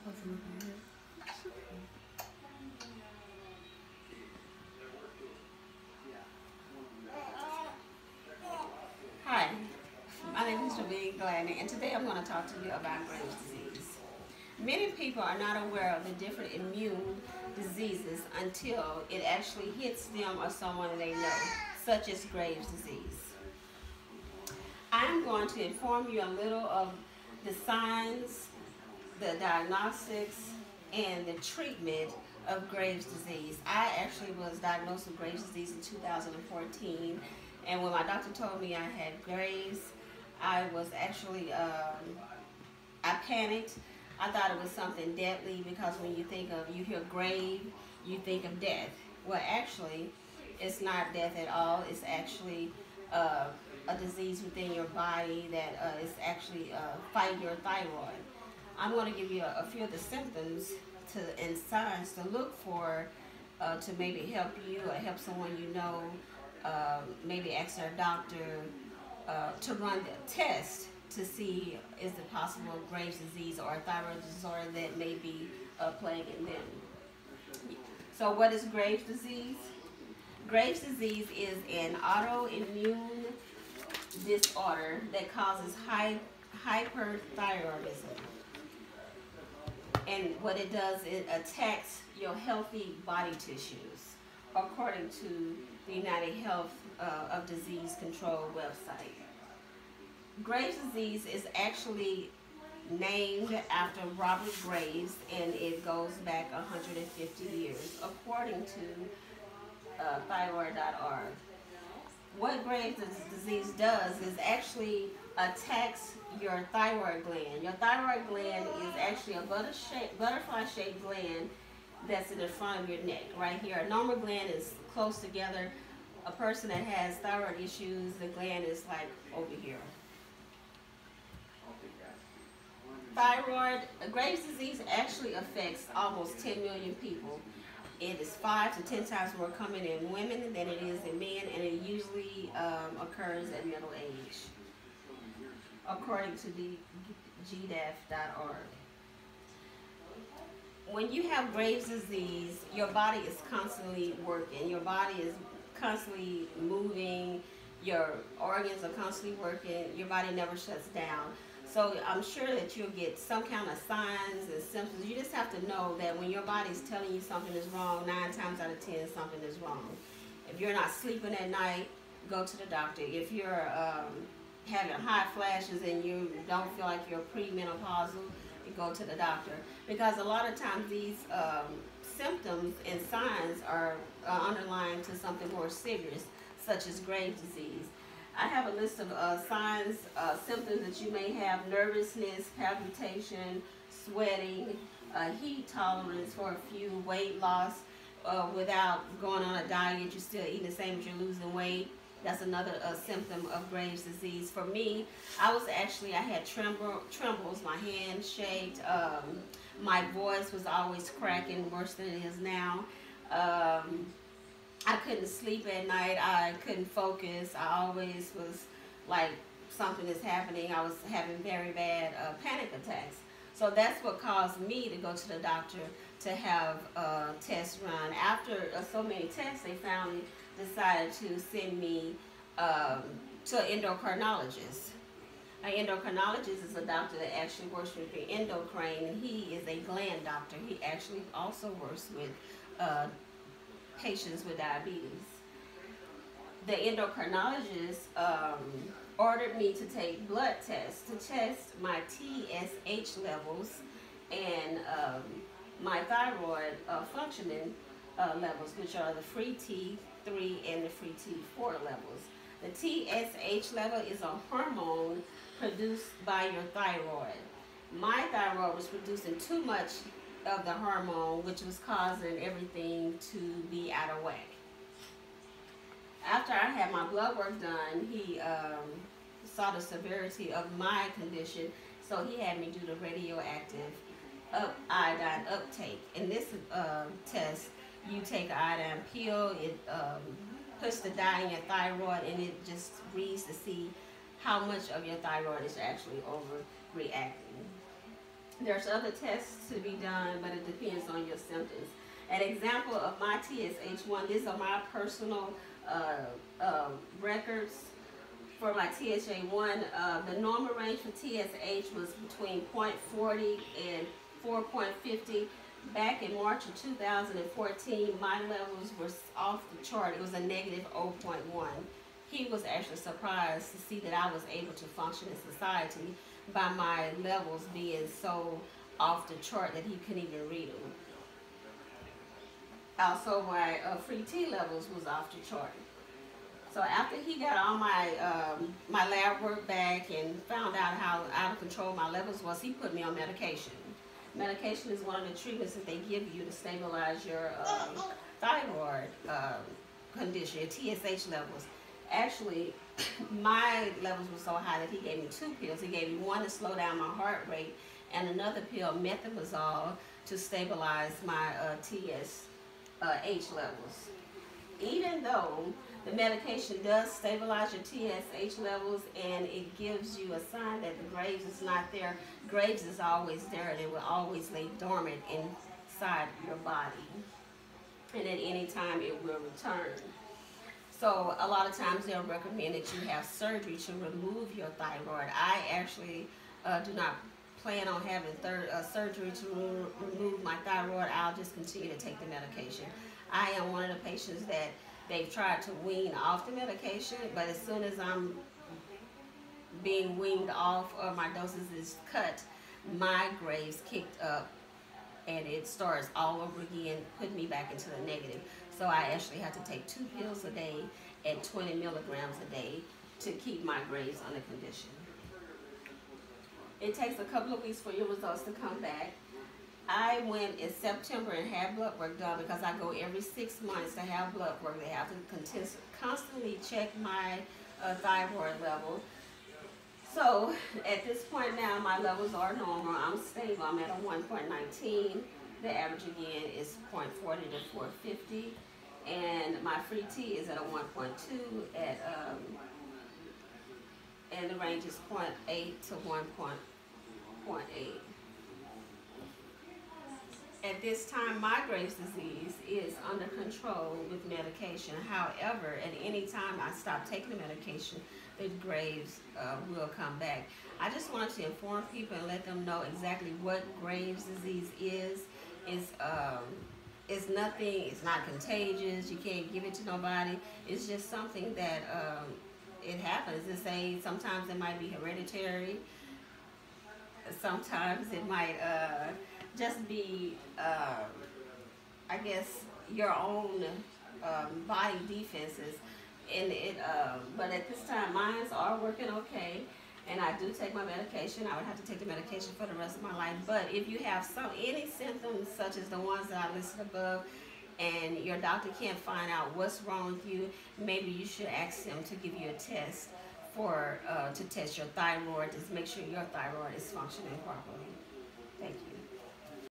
Hi, my name is Javine Gladney, and today I'm going to talk to you about Graves' disease. Many people are not aware of the different immune diseases until it actually hits them or someone they know, such as Graves' disease. I'm going to inform you a little of the signs, the diagnostics, and the treatment of Graves' disease. I actually was diagnosed with Graves' disease in 2014, and when my doctor told me I had Graves, I was actually I panicked. I thought it was something deadly because when you hear grave, you think of death. Well, actually, it's not death at all. It's actually uh, a disease within your body that is actually fighting your thyroid. I'm going to give you a few of the symptoms and signs to look for to maybe help you or help someone you know. Maybe ask their doctor to run the test to see is it possible Graves' disease or a thyroid disorder that may be plaguing them. So what is Graves' disease? Graves' disease is an autoimmune disorder that causes hyperthyroidism. And what it does, it attacks your healthy body tissues, according to the United Health of Disease Control website. Graves' disease is actually named after Robert Graves, and it goes back 150 years, according to thyroid.org. What Graves' disease does is actually attacks your thyroid gland. Your thyroid gland is actually a butterfly-shaped gland that's in the front of your neck, right here. A normal gland is close together. A person that has thyroid issues, the gland is like over here. Graves' disease actually affects almost 10 million people. It is 5 to 10 times more common in women than it is in men, and it usually occurs at middle age, according to the GDAF.org. When you have Graves' disease, your body is constantly working. Your body is constantly moving. Your organs are constantly working. Your body never shuts down. So I'm sure that you'll get some kind of signs and symptoms. You just have to know that when your body's telling you something is wrong, 9 times out of 10 something is wrong. If you're not sleeping at night, go to the doctor. If you're having hot flashes and you don't feel like you're premenopausal, you go to the doctor. Because a lot of times these symptoms and signs are underlying to something more serious, such as Graves' disease. I have a list of signs, symptoms that you may have: nervousness, palpitation, sweating, heat tolerance for a few, weight loss without going on a diet. You're still eating the same, but you're losing weight. That's another symptom of Graves' disease. For me, I had trembles, my hand shaked, my voice was always cracking, worse than it is now. I couldn't sleep at night. I couldn't focus. I always was like something is happening. I was having very bad panic attacks. So that's what caused me to go to the doctor to have tests run. After so many tests, they finally decided to send me to an endocrinologist. An endocrinologist is a doctor that actually works with your endocrine, and he is a gland doctor. He actually also works with patients with diabetes. The endocrinologist ordered me to take blood tests to test my TSH levels and my thyroid functioning levels, which are the free T3 and the free T4 levels. The TSH level is a hormone produced by your thyroid. My thyroid was producing too much of the hormone, which was causing everything to be out of whack. After I had my blood work done, he saw the severity of my condition, so he had me do the radioactive iodine uptake. In this test, you take an iodine pill, it puts the dye in your thyroid, and it just reads to see how much of your thyroid is actually overreacting. There's other tests to be done, but it depends on your symptoms. An example of my TSH1, these are my personal records for my TSH1. The normal range for TSH was between 0.40 and 4.50. Back in March of 2014, my levels were off the chart. It was a negative zero point 0.1. He was actually surprised to see that I was able to function in society by my levels being so off the chart that he couldn't even read them. Also, my free T levels was off the chart. So after he got all my my lab work back and found out how out of control my levels was, he put me on medication. Medication is one of the treatments that they give you to stabilize your thyroid condition, your TSH levels. Actually, my levels were so high that he gave me 2 pills. He gave me one to slow down my heart rate and another pill, methimazole, to stabilize my TSH levels. Even though the medication does stabilize your TSH levels and it gives you a sign that the Graves is not there, Graves is always there and it will always lay dormant inside your body. And at any time it will return. So a lot of times they'll recommend that you have surgery to remove your thyroid. I actually do not plan on having surgery to remove my thyroid. I'll just continue to take the medication. I am one of the patients that they've tried to wean off the medication, but as soon as I'm being weaned off or my doses is cut, my Graves kicked up and it starts all over again, putting me back into the negative. So I actually have to take 2 pills a day at 20 milligrams a day to keep my Graves under condition. It takes a couple of weeks for your results to come back. I went in September and had blood work done because I go every 6 months to have blood work. They have to constantly check my thyroid level. So at this point now, my levels are normal. I'm stable. I'm at a 1.19. The average again is 0.40 to 450. And my free T is at a 1.2 at and the range is 0.8 to 1.8. At this time, my Graves' disease is under control with medication. However, at any time I stop taking the medication, the Graves will come back. I just wanted to inform people and let them know exactly what Graves' disease is. It's nothing, it's not contagious, you can't give it to nobody. It's just something that it happens. Sometimes it might be hereditary. Sometimes it might just be, I guess, your own body defenses. And but at this time, mine are working okay, and I do take my medication. I would have to take the medication for the rest of my life. But if you have any symptoms such as the ones that I listed above, and your doctor can't find out what's wrong with you, maybe you should ask them to give you a test to test your thyroid, to make sure your thyroid is functioning properly.